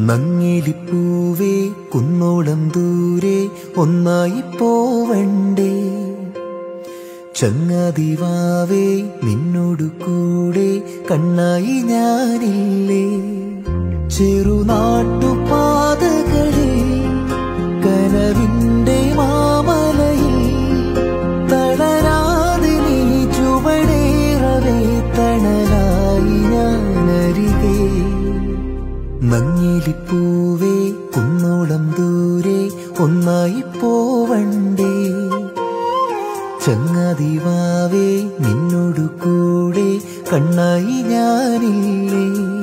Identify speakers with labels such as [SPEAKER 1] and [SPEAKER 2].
[SPEAKER 1] നങ്ങിലിപ്പൂവേ കുന്നോളം ദൂരെ ഒന്നായി പോവണ്ടേ, ചങ്ങാതിവാവേ നിന്നോടു കൂടെ കണ്ണായി ഞാനില്ലേ. ചെറുനാട്ടുപാതകളിൽ കനവിന്റെ മാമലയിൽ തളരാതെ നീ ചുവടേറവേ തണലായി ഞാനരികെ. നങ്ങിലിപ്പൂവേ കുന്നോളം ദൂരെ ഒന്നായി പോവണ്ടേ, ചങ്ങാതിവാവേ നിന്നോടു കൂടെ കണ്ണായി ഞാനില്ലേ.